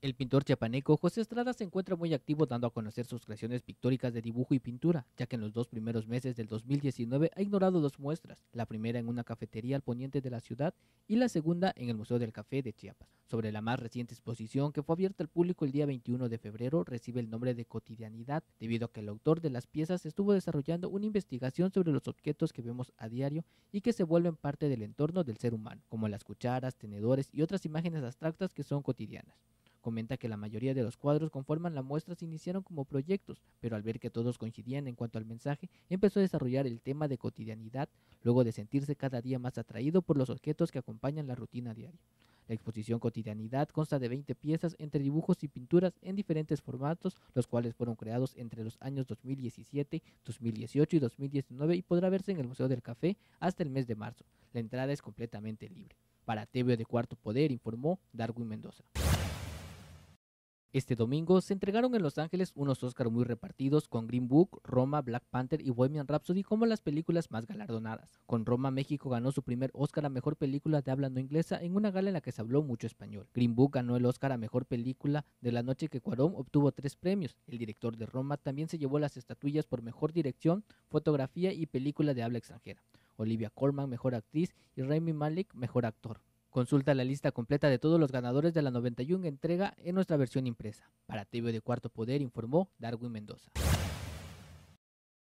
El pintor chiapaneco José Estrada se encuentra muy activo dando a conocer sus creaciones pictóricas de dibujo y pintura, ya que en los dos primeros meses del 2019 ha ignorado dos muestras, la primera en una cafetería al poniente de la ciudad y la segunda en el Museo del Café de Chiapas. Sobre la más reciente exposición, que fue abierta al público el día 21 de febrero, recibe el nombre de Cotidianidad, debido a que el autor de las piezas estuvo desarrollando una investigación sobre los objetos que vemos a diario y que se vuelven parte del entorno del ser humano, como las cucharas, tenedores y otras imágenes abstractas que son cotidianas. Comenta que la mayoría de los cuadros conforman la muestra se iniciaron como proyectos, pero al ver que todos coincidían en cuanto al mensaje, empezó a desarrollar el tema de cotidianidad, luego de sentirse cada día más atraído por los objetos que acompañan la rutina diaria. La exposición Cotidianidad consta de 20 piezas entre dibujos y pinturas en diferentes formatos, los cuales fueron creados entre los años 2017, 2018 y 2019 y podrá verse en el Museo del Café hasta el mes de marzo. La entrada es completamente libre. Para TV de Cuarto Poder informó Darwin Mendoza. Este domingo se entregaron en Los Ángeles unos Oscar muy repartidos con Green Book, Roma, Black Panther y Bohemian Rhapsody como las películas más galardonadas. Con Roma, México ganó su primer Oscar a Mejor Película de Habla No Inglesa en una gala en la que se habló mucho español. Green Book ganó el Oscar a Mejor Película de la noche que Cuarón obtuvo 3 premios. El director de Roma también se llevó las estatuillas por Mejor Dirección, Fotografía y Película de Habla Extranjera. Olivia Colman, Mejor Actriz y Rami Malek, Mejor Actor. Consulta la lista completa de todos los ganadores de la 91 entrega en nuestra versión impresa. Para TV de Cuarto Poder informó Darwin Mendoza.